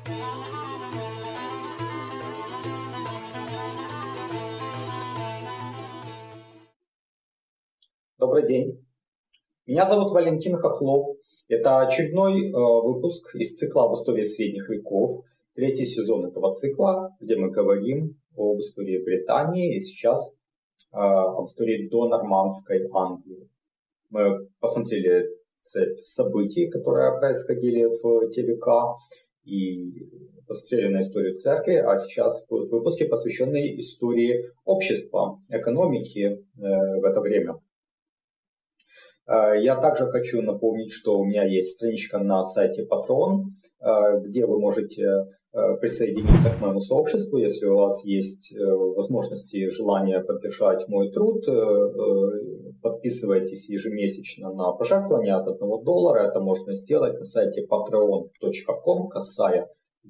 Добрый день. Меня зовут Валентин Хохлов. Это очередной выпуск из цикла об истории средних веков. Третий сезон этого цикла, где мы говорим об истории Британии и сейчас об истории донормандской Англии. Мы посмотрели цепь событий, которые происходили в те века, и посмотрели на историю церкви, а сейчас будут выпуски, посвященные истории общества, экономики в это время. Я также хочу напомнить, что у меня есть страничка на сайте Patreon, где вы можете присоединиться к моему сообществу, если у вас есть возможности и желание поддержать мой труд. Подписывайтесь ежемесячно на пожертвование от $1. Это можно сделать на сайте patreon.com, /VAL,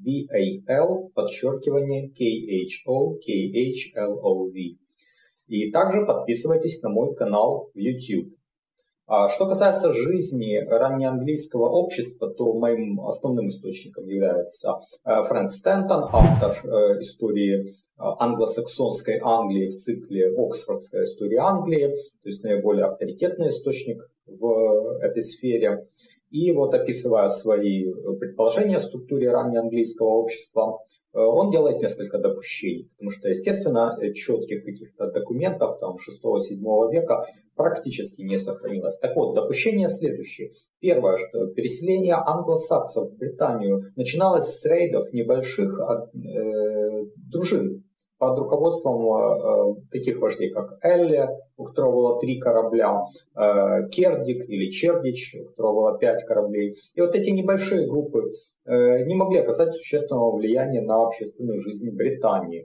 KHOKHLOV. И также подписывайтесь на мой канал в YouTube. Что касается жизни раннеанглийского общества, то моим основным источником является Фрэнк Стентон, автор истории англосаксонской Англии в цикле «Оксфордская история Англии», то есть наиболее авторитетный источник в этой сфере. И вот, описывая свои предположения о структуре раннеанглийского общества, он делает несколько допущений, потому что, естественно, четких каких-то документов 6-7 века практически не сохранилось. Так вот, допущение следующее. Первое, что переселение англосаксов в Британию начиналось с рейдов небольших дружин под руководством таких вождей, как Элли, у которого было 3 корабля, Кердик или Чердич, у которого было 5 кораблей. И вот эти небольшие группы не могли оказать существенного влияния на общественную жизнь Британии.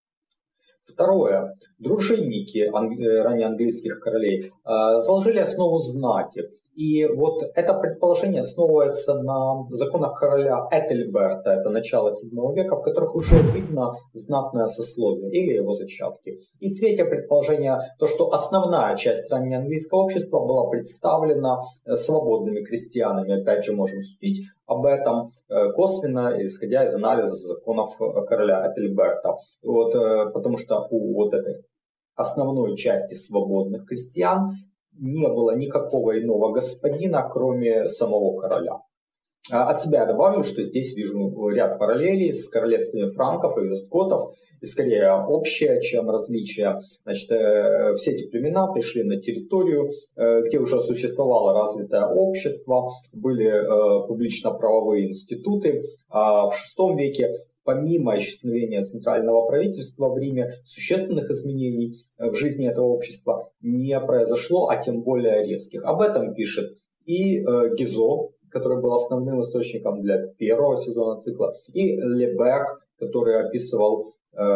Второе. Дружинники раннеанглийских королей заложили основу знати. И вот это предположение основывается на законах короля Этельберта, это начало 7 века, в которых уже видно знатное сословие или его зачатки. И третье предположение, то что основная часть раннеанглийского общества была представлена свободными крестьянами. Опять же, можем судить об этом косвенно, исходя из анализа законов короля Этельберта. Вот, потому что у вот этой основной части свободных крестьян не было никакого иного господина, кроме самого короля. От себя я добавлю, что здесь вижу ряд параллелей с королевствами франков и вестготов, и скорее общее, чем различие. Значит, все эти племена пришли на территорию, где уже существовало развитое общество, были публично-правовые институты. А в VI веке, помимо исчезновения центрального правительства в Риме, существенных изменений в жизни этого общества не произошло, а тем более резких. Об этом пишет и Гизо, который был основным источником для первого сезона цикла, и Лебек, который описывал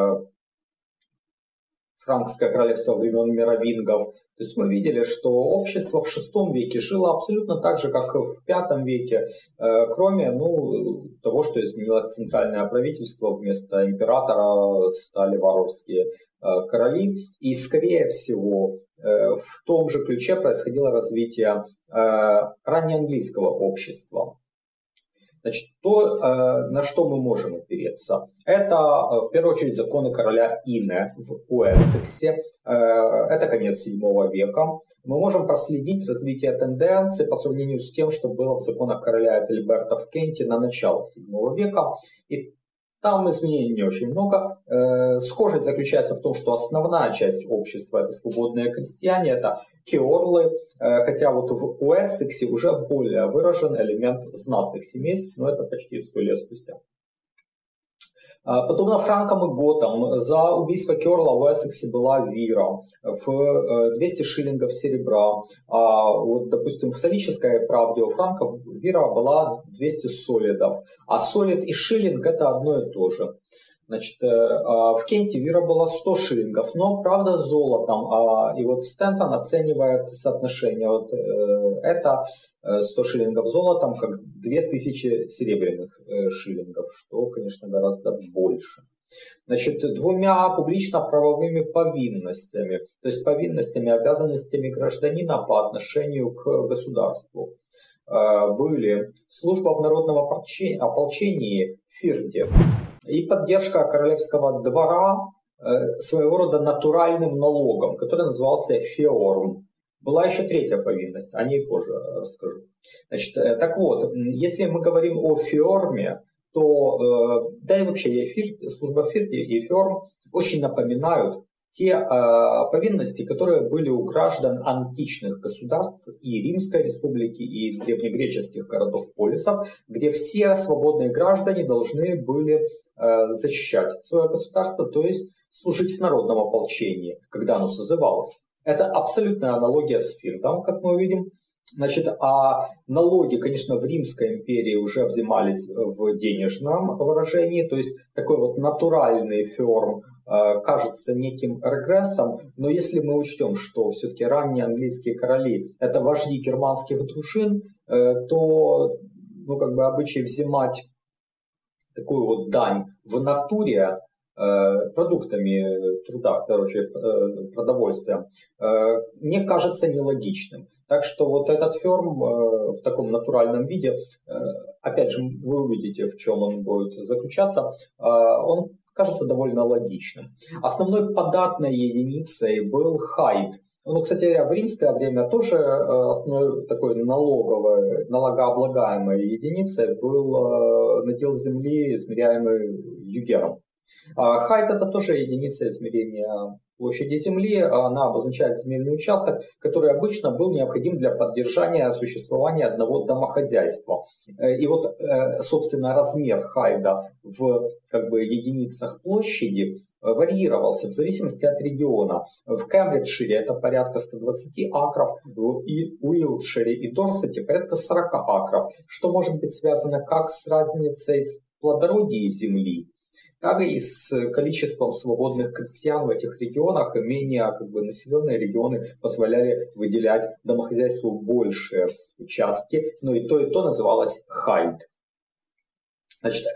франкское королевство времен мировингов. То есть мы видели, что общество в VI веке жило абсолютно так же, как и в V веке, кроме того, что изменилось центральное правительство, вместо императора стали варварские короли. И, скорее всего, в том же ключе происходило развитие раннеанглийского общества. Значит, то, на что мы можем опереться, это в первую очередь законы короля Ине в Уэссексе, это конец 7 века. Мы можем проследить развитие тенденций по сравнению с тем, что было в законах короля Этельберта в Кенте на начало 7 века. И там изменений не очень много. Схожесть заключается в том, что основная часть общества — это свободные крестьяне, это кеорлы, хотя вот в Уэссексе уже более выражен элемент знатных семейств, но это почти 100 лет спустя. Подобно франкам и готам, за убийство кеорла в Уэссексе была вира в 200 шиллингов серебра. А вот, допустим, в солической правде у франков вира была 200 солидов. А солид и шиллинг — это одно и то же. Значит, в Кенте вира была 100 шиллингов, но, правда, золотом. И вот Стентон оценивает соотношение. Вот это 100 шиллингов золотом, как 2000 серебряных шиллингов, что, конечно, гораздо больше. Значит, 2 публично-правовыми повинностями, то есть повинностями, обязанностями гражданина по отношению к государству, были служба в народном ополчении фирде. И поддержка королевского двора своего рода натуральным налогом, который назывался феорм. Была еще третья повинность, о ней позже расскажу. Значит, так вот, если мы говорим о феорме, то, да и вообще служба фирде и феорм очень напоминают те повинности, которые были у граждан античных государств и Римской республики, и древнегреческих городов-полисов, где все свободные граждане должны были защищать свое государство, то есть служить в народном ополчении, когда оно созывалось. Это абсолютная аналогия с фирдом, как мы увидим. Значит, а налоги, конечно, в Римской империи уже взимались в денежном выражении, то есть такой вот натуральный феорм кажется неким регрессом, но если мы учтем, что все-таки ранние английские короли – это вожди германских дружин, то обычай взимать такую вот дань в натуре продуктами труда, продовольствием, мне кажется нелогичным. Так что вот этот феорм в таком натуральном виде, опять же, вы увидите, в чем он будет заключаться, он кажется довольно логичным. Основной податной единицей был хайд. Ну, кстати говоря, в римское время тоже основной такой налогооблагаемой единицей был надел земли, измеряемый югером. Хайд — это тоже единица измерения площади земли, она обозначает земельный участок, который обычно был необходим для поддержания существования одного домохозяйства. И вот, собственно, размер хайда в единицах площади варьировался в зависимости от региона. В Кембриджшире это порядка 120 акров, и Уилтшире и Дорсете порядка 40 акров, что может быть связано как с разницей в плодородии земли, так и с количеством свободных крестьян в этих регионах, и менее населенные регионы позволяли выделять домохозяйству большие участки, но и то называлось хайд. Значит,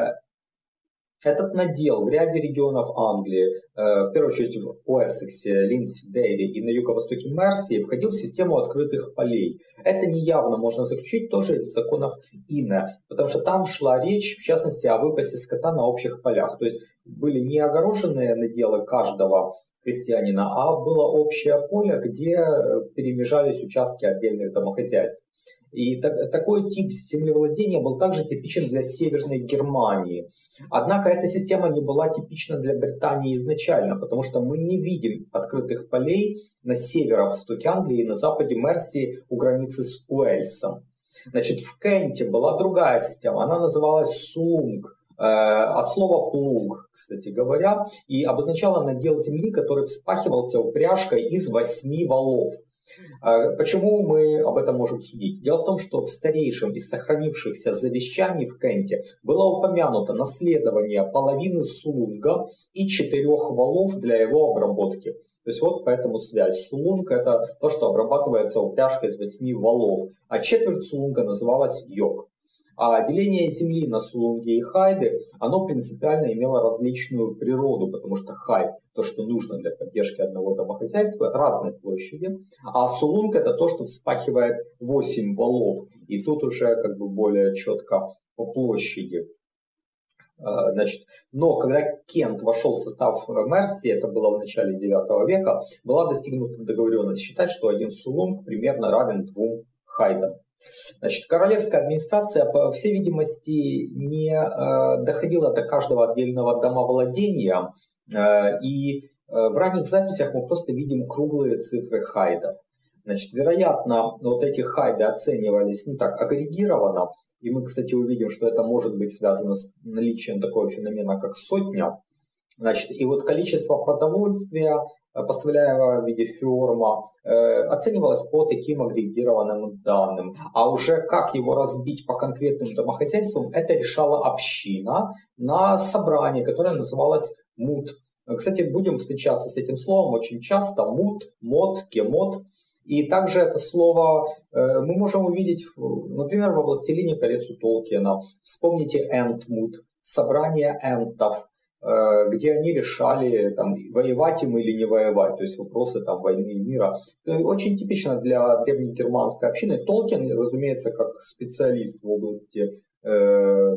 этот надел в ряде регионов Англии, в первую очередь в Уэссексе, Линси-Дейри и на юго-востоке Мерсии, входил в систему открытых полей. Это неявно можно заключить тоже из законов Инна, потому что там шла речь, в частности, о выпасе скота на общих полях. То есть были не огороженные наделы каждого крестьянина, а было общее поле, где перемежались участки отдельных домохозяйств. И такой тип землевладения был также типичен для Северной Германии. Однако эта система не была типична для Британии изначально, потому что мы не видим открытых полей на северо-востоке Англии и на западе Мерсии у границы с Уэльсом. Значит, в Кенте была другая система, она называлась сулунг, от слова плуг, кстати говоря, и обозначала надел земли, который вспахивался упряжкой из 8 валов. Почему мы об этом можем судить? Дело в том, что в старейшем из сохранившихся завещаний в Кенте было упомянуто наследование половины сулунга и 4 валов для его обработки. То есть вот поэтому связь. Сулунг — это то, что обрабатывается упряжкой из 8 валов, а четверть сулунга называлась йог. А деление земли на сулунги и хайды, оно принципиально имело различную природу, потому что хайд, то, что нужно для поддержки одного домохозяйства, разной площади, а сулунг — это то, что вспахивает 8 валов, и тут уже более четко по площади. Значит, но когда Кент вошел в состав Мерсии, это было в начале 9 века, была достигнута договоренность считать, что один сулунг примерно равен 2 хайдам. Значит, королевская администрация, по всей видимости, не доходила до каждого отдельного домовладения, и в ранних записях мы просто видим круглые цифры хайдов. Значит, вероятно, вот эти хайды оценивались агрегированно, и мы, кстати, увидим, что это может быть связано с наличием такого феномена, как сотня. Значит, и вот количество продовольствия, поставляемого в виде феорма, оценивалось по таким агрегированным данным. А уже как его разбить по конкретным домохозяйствам, это решала община на собрании, которое называлось мут. Кстати, будем встречаться с этим словом очень часто. Мут, мод, кемот. И также это слово мы можем увидеть, например, во «Властелине колец» у Толкиена. Вспомните энтмут, собрание энтов, где они решали, воевать им или не воевать, то есть вопросы войны и мира. Это очень типично для древнегерманской общины. Толкин, разумеется, как специалист в области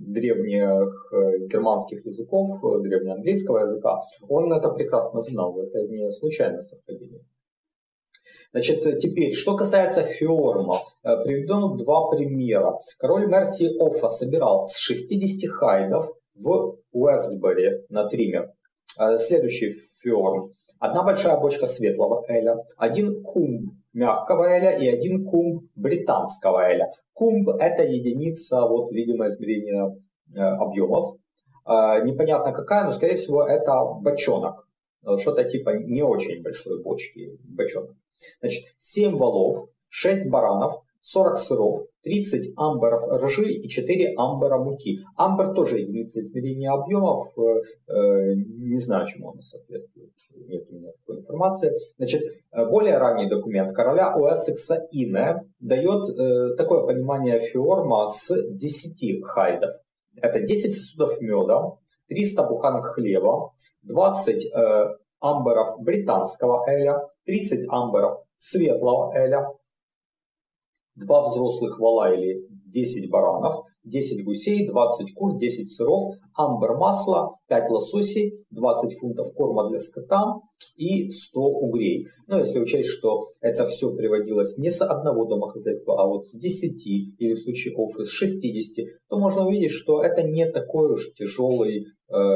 древних германских языков, древнеанглийского языка, он это прекрасно знал, это не случайное совпадение. Значит, теперь, что касается феорма, приведу два примера. Король Мерси Оффа собирал с 60 хайдов в Уэстбери на Триме. Следующий феорм. Одна большая бочка светлого эля, один кумб мягкого эля и один кумб британского эля. Кумб – это единица, вот, видимо, измерения объемов. Непонятно какая, но, скорее всего, это бочонок. Что-то типа не очень большой бочки, бочонок. Значит, 7 волов, 6 баранов, 40 сыров, 30 амберов ржи и 4 амбера муки. Амбер тоже единица измерения объемов, не знаю, чему он соответствует, нет у меня такой информации. Значит, более ранний документ короля Уэссекса Ине дает такое понимание феорма с 10 хайдов. Это 10 сосудов меда, 300 буханок хлеба, 20 амберов британского эля, 30 амберов светлого эля, 2 взрослых вола или 10 баранов, 10 гусей, 20 кур, 10 сыров, амбер масла, 5 лососей, 20 фунтов корма для скота и 100 угрей. Но если учесть, что это все приводилось не с одного домохозяйства, а вот с 10 или в случае Оффы с 60, то можно увидеть, что это не такой уж тяжелое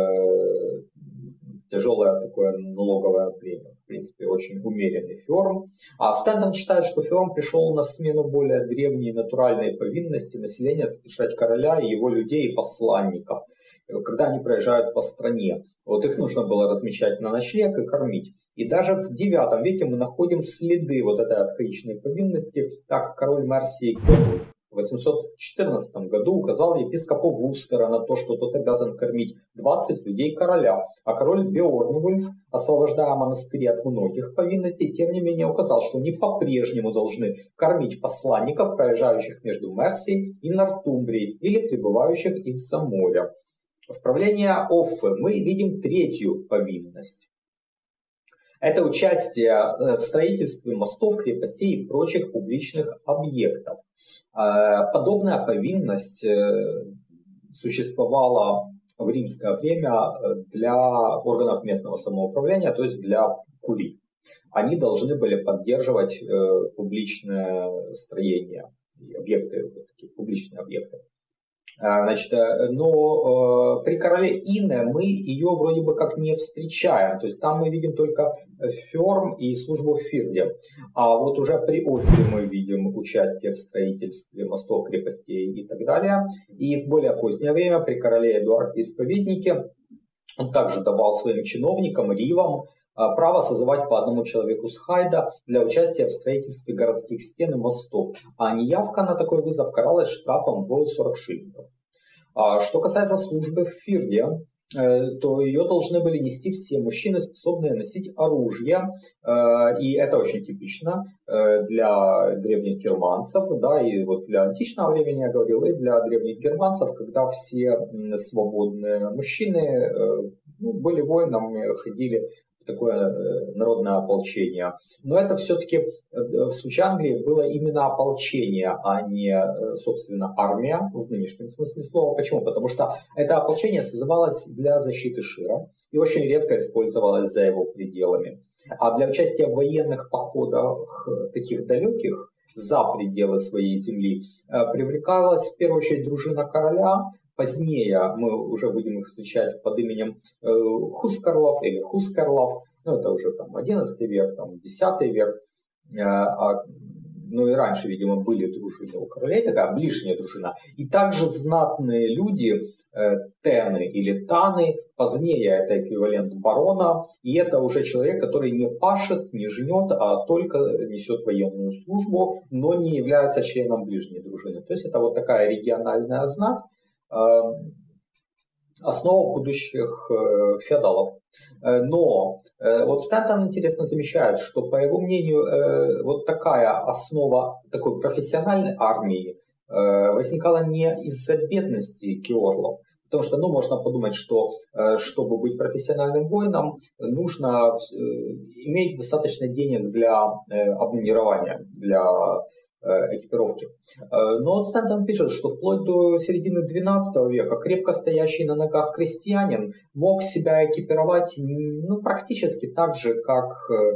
такое налоговое премия. В принципе, очень умеренный феорм. А Стентон считает, что феорм пришел на смену более древней натуральной повинности населения совершать короля и его людей и посланников, когда они проезжают по стране. Вот их нужно было размещать на ночлег и кормить. И даже в IX веке мы находим следы вот этой архаичной повинности, так король Мерсии Георгий в 814 году указал епископу Вустера на то, что тот обязан кормить 20 людей короля, а король Беорнвульф, освобождая монастыри от многих повинностей, тем не менее указал, что они по-прежнему должны кормить посланников, проезжающих между Мерсией и Нортумбрией или прибывающих из-за моря. В правлении Оффы мы видим третью повинность. Это участие в строительстве мостов, крепостей и прочих публичных объектов. Подобная повинность существовала в римское время для органов местного самоуправления, то есть для курий. Они должны были поддерживать публичное строение, объекты, такие публичные объекты. Значит, но при короле Ине мы ее вроде бы как не встречаем. То есть там мы видим только феорм и службу в фирде. А вот уже при Оффе мы видим участие в строительстве мостов, крепостей и так далее. И в более позднее время при короле Эдуарде Исповеднике он также давал своим чиновникам, ривам, право созывать по одному человеку с хайда для участия в строительстве городских стен и мостов, а неявка на такой вызов каралась штрафом в 40 шиллингов. Что касается службы в фирде, то ее должны были нести все мужчины, способные носить оружие, и это очень типично для древних германцев, да, и вот для античного времени я говорил, и для древних германцев, когда все свободные мужчины были воинами, ходили такое народное ополчение. Но это все-таки в случае Англии было именно ополчение, а не, собственно, армия в нынешнем смысле слова. Почему? Потому что это ополчение созывалось для защиты Шира и очень редко использовалось за его пределами. А для участия в военных походах таких далеких, за пределы своей земли, привлекалась в первую очередь дружина короля. Позднее мы уже будем их встречать под именем Хускарлов или Хускарлов, ну это уже там 11 век, там 10 век, ну и раньше, видимо, были дружины у королей, такая ближняя дружина. И также знатные люди, тены или таны, позднее это эквивалент барона, и это уже человек, который не пашет, не жнет, а только несет военную службу, но не является членом ближней дружины. То есть это вот такая региональная знать, основа будущих феодалов. Но вот Стентон интересно замечает, что, по его мнению, вот такая основа такой профессиональной армии возникала не из-за бедности киорлов, потому что, ну, можно подумать, что чтобы быть профессиональным воином, нужно иметь достаточно денег для обмундирования, для экипировки. Но вот Стентон пишет, что вплоть до середины XII века крепко стоящий на ногах крестьянин мог себя экипировать практически так же, как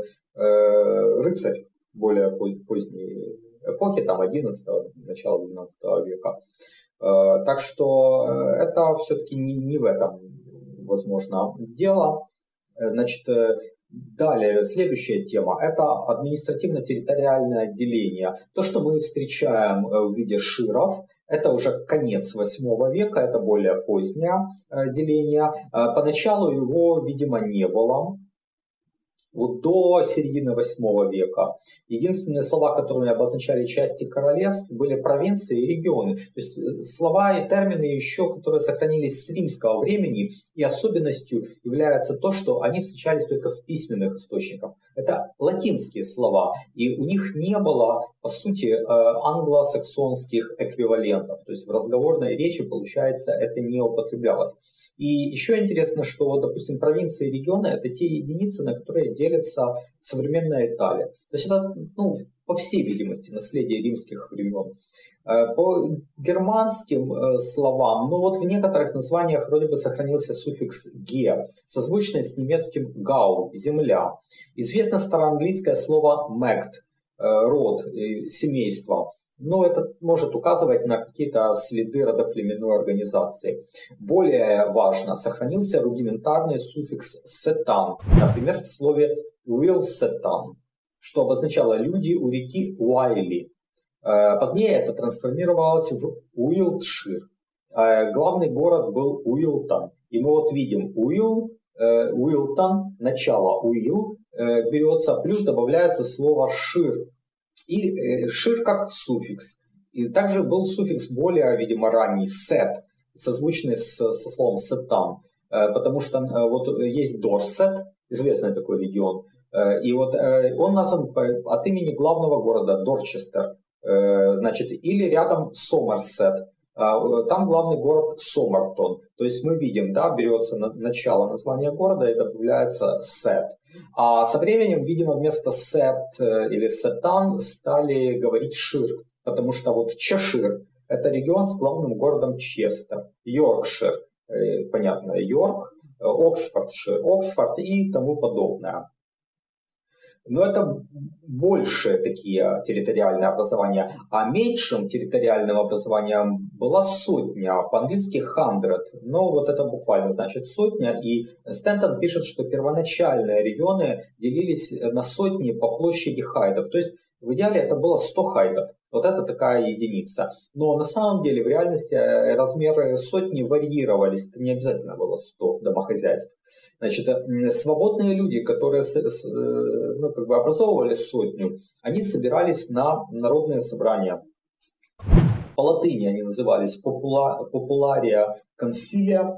рыцарь более поздней эпохи, там 11-го, начала XII века. Так что это все-таки не в этом, возможно, дело. Значит, далее, следующая тема – это административно-территориальное деление. То, что мы встречаем в виде широв, это уже конец VIII века, это более позднее деление. Поначалу его, видимо, не было. Вот до середины VIII века единственные слова, которыми обозначали части королевств, были провинции и регионы. То есть слова и термины еще, которые сохранились с римского времени, и особенностью является то, что они встречались только в письменных источниках. Это латинские слова, и у них не было, по сути, англосаксонских эквивалентов. То есть в разговорной речи, получается, это не употреблялось. И еще интересно, что, допустим, провинции и регионы – это те единицы, на которые делится современная Италия. То есть это, по всей видимости, наследие римских времен. По германским словам, в некоторых названиях вроде бы сохранился суффикс «ге», созвучный с немецким «гау» – «земля». Известно староанглийское слово «мэгд» – род, семейство. Но это может указывать на какие-то следы родоплеменной организации. Более важно, сохранился рудиментарный суффикс «сетан», например, в слове «уилсетан», что обозначало «люди у реки Уайли». Позднее это трансформировалось в Уилтшир. Главный город был Уилтон. И мы видим Уилтон, начало Уил берется, плюс добавляется слово «шир». И шир как суффикс. И также был суффикс более, видимо, ранний, сет, созвучный со словом сетан. Потому что есть Дорсет, известный такой регион. И он назван от имени главного города Дорчестер. Или рядом Сомерсет. Там главный город Сомертон. То есть мы видим, берется начало названия города и добавляется сет. А со временем, видимо, вместо сет или сетан стали говорить шир, потому что Чешир – это регион с главным городом Честер, Йоркшир, понятно, Йорк, Оксфорд и тому подобное. Но это больше такие территориальные образования. А меньшим территориальным образованием была сотня, по-английски hundred. Но это буквально значит сотня. И Стентон пишет, что первоначальные регионы делились на сотни по площади хайдов. То есть в идеале это было 100 хайдов. Это такая единица. Но на самом деле в реальности размеры сотни варьировались. Это не обязательно было 100 домохозяйств. Значит, свободные люди, которые образовывали сотню, они собирались на народные собрания. По латыни они назывались популария консилия.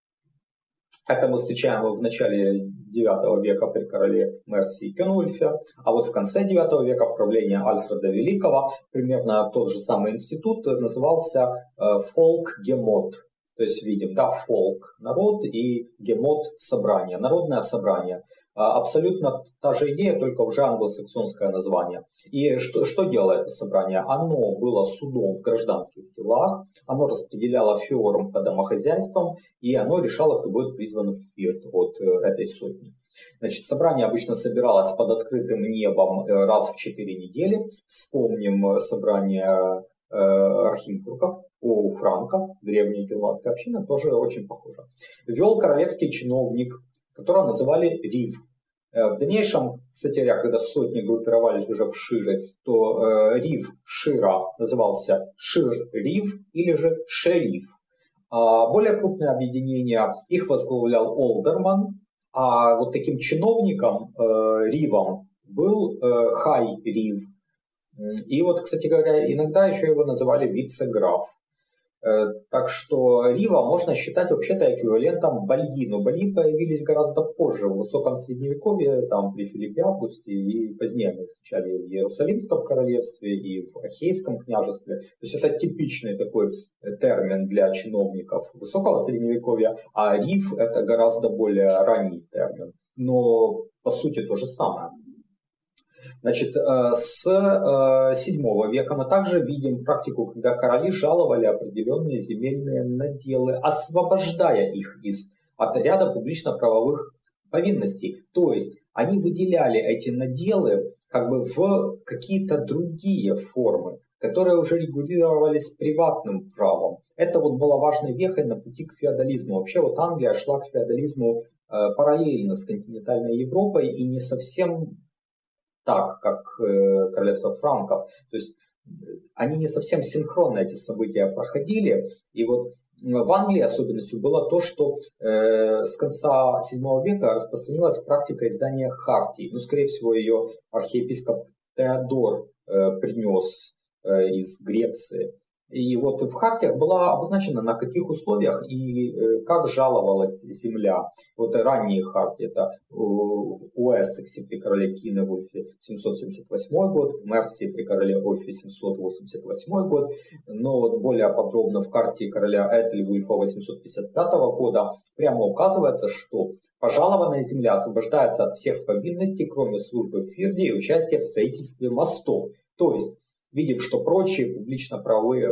Это мы встречаем в начале IX века при короле Мерсии Кёнвульфе. А в конце IX века в правлении Альфреда Великого примерно тот же самый институт назывался фолк-гемот. То есть видим, фолк – народ, и гемот – собрание, народное собрание. Абсолютно та же идея, только уже англосаксонское название. И что делало это собрание? Оно было судом в гражданских делах, оно распределяло феорум по домохозяйствам, и оно решало, кто будет призван в фирт от этой сотни. Значит, собрание обычно собиралось под открытым небом раз в 4 недели. Вспомним собрание архимтруков у франков, древняя германская община, тоже очень похожа. Вел королевский чиновник, которого называли рив. В дальнейшем, кстати говоря, когда сотни группировались уже в ширы, то рив шира назывался шир-рив или же шериф. А более крупные объединения, их возглавлял олдерман, а таким чиновником, ривом, был хай-рив. И кстати говоря, иногда еще его называли вице-граф. Так что рива можно считать вообще-то эквивалентом бальи, но бальи появились гораздо позже, в высоком средневековье, при Филиппе Августе, и позднее мы встречали в Иерусалимском королевстве и в Ахейском княжестве. То есть это типичный такой термин для чиновников высокого средневековья, а рив это гораздо более ранний термин, но по сути то же самое. Значит, с 7 века мы также видим практику, когда короли жаловали определенные земельные наделы, освобождая их от ряда публично-правовых повинностей. То есть они выделяли эти наделы как бы в какие-то другие формы, которые уже регулировались приватным правом. Это вот было важной вехой на пути к феодализму. Вообще вот Англия шла к феодализму параллельно с континентальной Европой и не совсем так, как королевство франков. То есть они не совсем синхронно эти события проходили. И вот в Англии особенностью было то, что с конца VII века распространилась практика издания хартий. Ну, скорее всего, ее архиепископ Теодор принес из Греции. И вот в хартиях было обозначено, на каких условиях и как жаловалась земля. Вот ранние хартии, это в Уэссексе при короле Киневульфе 778 год, в Мерсии при короле Ольфе 788 год, но вот более подробно в хартии короля Этельвульфа 855 года прямо указывается, что пожалованная земля освобождается от всех повинностей, кроме службы в фирде и участия в строительстве мостов. То есть видим, что прочие публично-правовые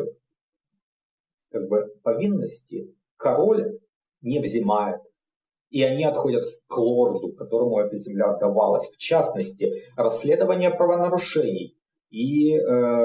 повинности король не взимает. И они отходят к лорду, которому эта земля отдавалась. В частности, расследование правонарушений и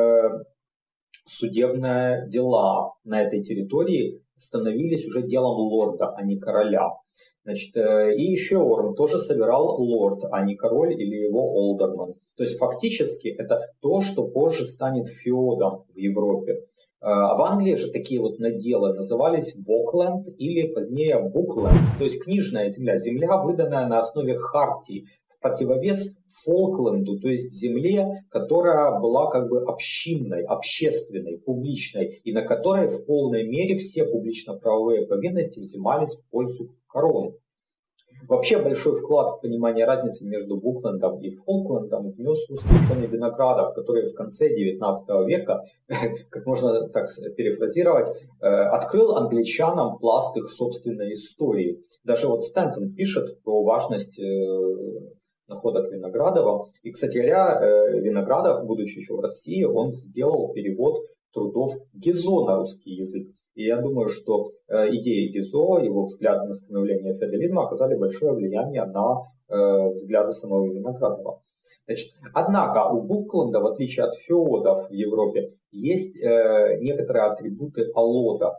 судебные дела на этой территории становились уже делом лорда, а не короля. Значит, и феорн тоже собирал лорд, а не король или его олдерман. То есть фактически это то, что позже станет феодом в Европе. А в Англии же такие вот наделы назывались бокленд или позднее букленд, то есть книжная земля, земля, выданная на основе хартии, в противовес Фолкленду, то есть земле, которая была как бы общинной, общественной, публичной, и на которой в полной мере все публично-правовые повинности взимались в пользу короны. Вообще большой вклад в понимание разницы между Буклендом и Фолклендом внес русский ученый Виноградов, который в конце XIX века, как можно так перефразировать, открыл англичанам пласт их собственной истории. Даже вот Стентон пишет про важность находок Виноградова. И, кстати говоря, Виноградов, будучи еще в России, он сделал перевод трудов Гизо на русский язык. И я думаю, что идеи Гизо, его взгляды на становление феодализма оказали большое влияние на взгляды самого Виноградова. Значит, однако у Букленда, в отличие от феодов в Европе, есть некоторые атрибуты алода.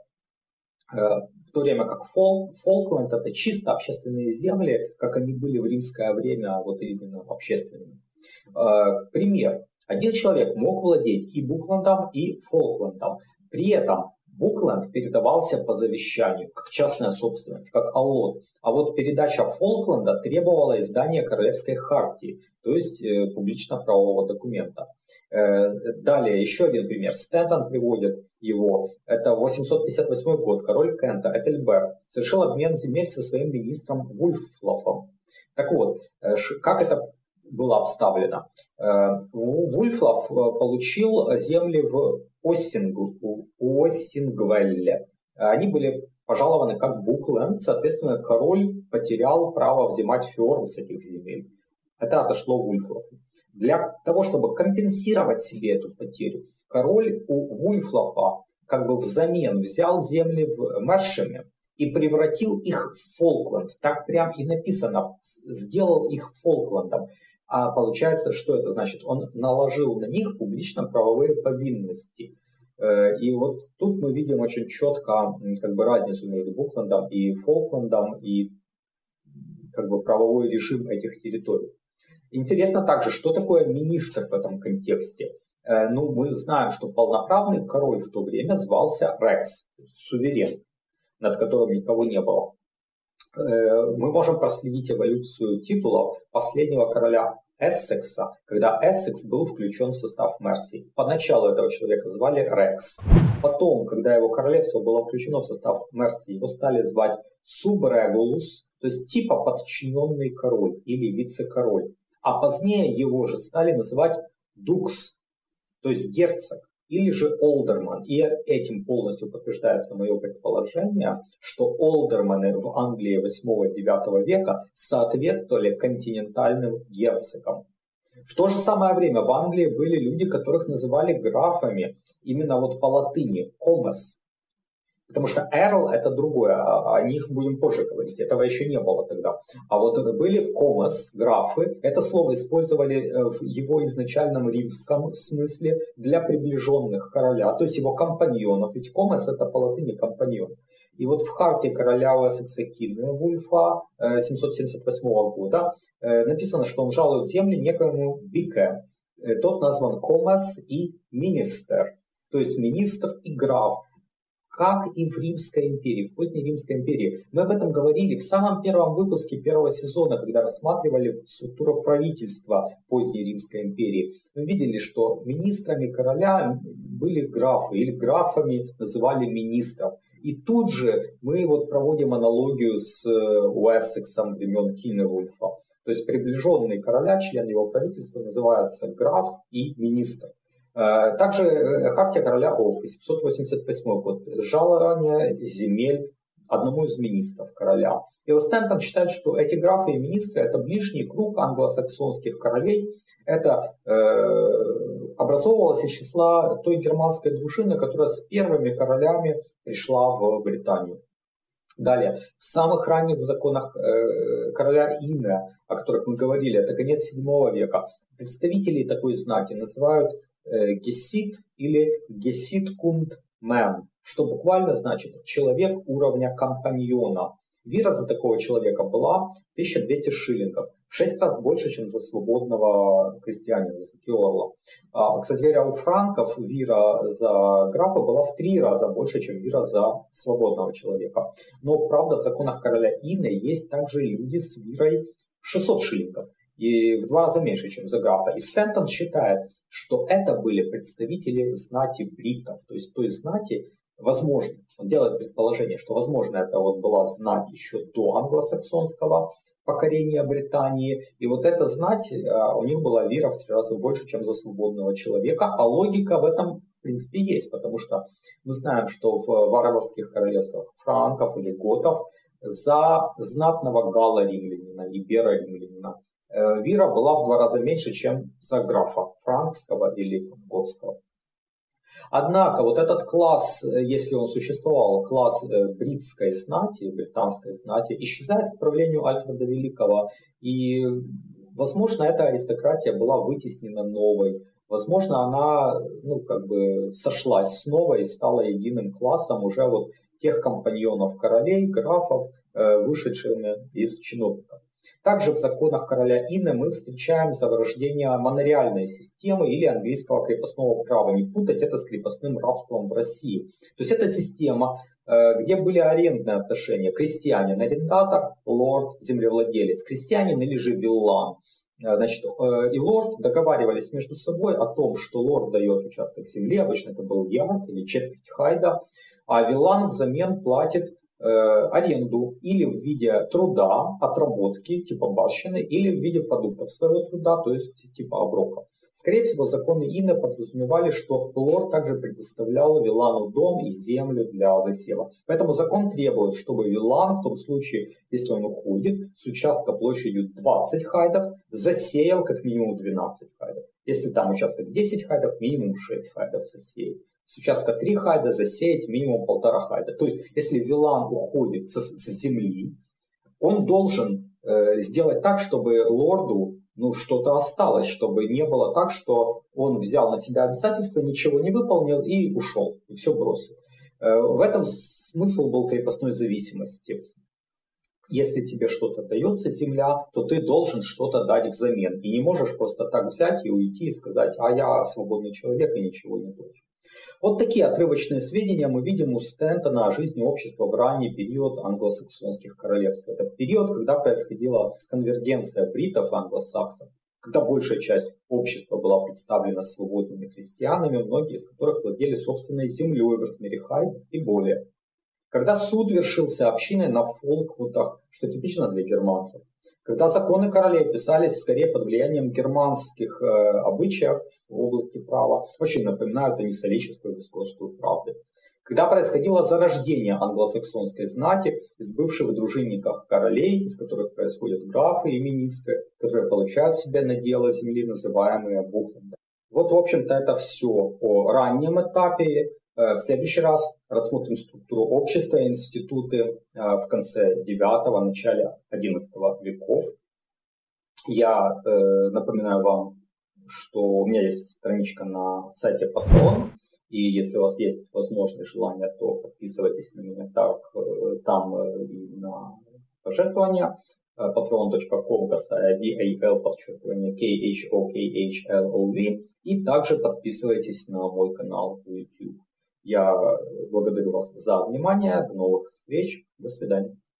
В то время как Фолкленд — это чисто общественные земли, как они были в римское время, вот именно общественными. Пример. Один человек мог владеть и Буклендом, и Фолклендом. При этом Букленд передавался по завещанию, как частная собственность, как аллот. А вот передача Фолкленда требовала издания королевской хартии, то есть публично-правового документа. Далее еще один пример. Стентон приводит его. Это 858 год. Король Кента Этельберт совершил обмен земель со своим министром Вульфлафом. Так вот, как это было обставлено? Вульфлаф получил земли в Оссингвелле. Они были пожалованы как Букленд, соответственно, король потерял право взимать феорн с этих земель. Это отошло Вульфлафу. Для того, чтобы компенсировать себе эту потерю, король у Вульфлафа как бы взамен взял земли в Мершеме и превратил их в Фолкленд. Так прям и написано, сделал их Фолклендом. А получается, что это значит? Он наложил на них публично-правовые повинности. И вот тут мы видим очень четко как бы разницу между Буклендом и Фолклендом и как бы правовой режим этих территорий. Интересно также, что такое министр в этом контексте. Ну, мы знаем, что полноправный король в то время звался Рекс, суверен, над которым никого не было. Мы можем проследить эволюцию титулов последнего короля Эссекса, когда Эссекс был включен в состав Мерсии. Поначалу этого человека звали Рекс. Потом, когда его королевство было включено в состав Мерсии, его стали звать Субрегулус, то есть типа подчиненный король или вице-король. А позднее его же стали называть Дукс, то есть герцог, или же олдерман. И этим полностью подтверждается мое предположение, что олдерманы в Англии 8-9 века соответствовали континентальным герцогам. В то же самое время в Англии были люди, которых называли графами, именно вот по латыни, комес. Потому что эрл это другое, о них будем позже говорить, этого еще не было тогда. А вот были комес, графы, это слово использовали в его изначальном римском смысле для приближенных короля, то есть его компаньонов, ведь комес это по латыни компаньон. И вот в харте короля Уэссекса Кингвульфа 778 года написано, что он жалует земли некоему Бике. Тот назван комес и министер, то есть министр и граф. Как и в Римской империи, в поздней Римской империи. Мы об этом говорили в самом первом выпуске первого сезона, когда рассматривали структуру правительства поздней Римской империи. Мы видели, что министрами короля были графы, или графами называли министров. И тут же мы вот проводим аналогию с Уэссексом времен Кингвульфа. То есть приближенный короля, член его правительства, называется граф и министр. Также хартия короля Оффы, 788 год, жалование земель одному из министров короля. И вот Стентон считает, что эти графы и министры это ближний круг англосаксонских королей. Это образовывалось из числа той германской дружины, которая с первыми королями пришла в Британию. Далее, в самых ранних законах короля Инна, о которых мы говорили, это конец 7 века, представителей такой знати называют гесит или геситкундмен, что буквально значит человек уровня компаньона. Вира за такого человека была 1200 шиллингов, в 6 раз больше, чем за свободного крестьянина, за киорла. Кстати говоря, у франков вира за графа была в 3 раза больше, чем вира за свободного человека. Но, правда, в законах короля Инны есть также люди с вирой 600 шиллингов, и в 2 раза меньше, чем за графа. И Стентон считает, что это были представители знати бриттов, то есть той знати, возможно, он делает предположение, что, возможно, это вот была знать еще до англосаксонского покорения Британии, и вот эта знать, у них была вира в 3 раза больше, чем за свободного человека, а логика в этом, в принципе, есть, потому что мы знаем, что в варварских королевствах франков или готов за знатного галла-римлянина, ибера-римлянина вира была в 2 раза меньше, чем за графа франкского или готского. Однако вот этот класс, если он существовал, класс бритской знати, британской знати, исчезает к правлению Альфреда Великого. И, возможно, эта аристократия была вытеснена новой. Возможно, она сошлась с новой и стала единым классом уже вот тех компаньонов королей, графов, вышедшими из чиновников. Также в законах короля Инны мы встречаем зарождение монархиальной системы или английского крепостного права. Не путать это с крепостным рабством в России. То есть это система, где были арендные отношения. Крестьянин, арендатор, лорд, землевладелец. Крестьянин или же виллан. Значит, и лорд договаривались между собой о том, что лорд дает участок земли, обычно это был ярд или четверть хайда, а виллан взамен платит аренду или в виде труда, отработки, типа барщины, или в виде продуктов своего труда, то есть типа оброка. Скорее всего, законы Инны подразумевали, что лорд также предоставлял виллану дом и землю для засева. Поэтому закон требует, чтобы виллан, в том случае, если он уходит с участка площадью 20 хайдов, засеял как минимум 12 хайдов. Если там участок 10 хайдов, минимум 6 хайдов засеять. С участка 3 хайда засеять минимум 1,5 хайда. То есть, если виллан уходит с земли, он должен сделать так, чтобы лорду что-то осталось, чтобы не было так, что он взял на себя обязательства, ничего не выполнил и ушел, и все бросил. В этом смысл был крепостной зависимости. Если тебе что-то дается земля, то ты должен что-то дать взамен. И не можешь просто так взять и уйти и сказать, а я свободный человек и ничего не должен. Вот такие отрывочные сведения мы видим у Стентона о жизни общества в ранний период англосаксонских королевств. Это период, когда происходила конвергенция бритов и англосаксов, когда большая часть общества была представлена свободными крестьянами, многие из которых владели собственной землей в размере хайд и более. Когда суд вершился общиной на фолквутах, что типично для германцев. Когда законы королей писались скорее под влиянием германских обычаев в области права, очень напоминают они солическую вискосскую правду. когда происходило зарождение англосаксонской знати из бывших дружинников королей, из которых происходят графы и министры, которые получают себе наделы земли, называемые буклендами. Вот, в общем-то, это все о раннем этапе. В следующий раз рассмотрим структуру общества и институты в конце 9-го, начале 11 веков. Я напоминаю вам, что у меня есть страничка на сайте Patreon, и если у вас есть возможность, желание, то подписывайтесь на меня там и на пожертвования. patreon.com, VAL_KHOKHLOV, и также подписывайтесь на мой канал в YouTube. Я благодарю вас за внимание. До новых встреч. До свидания.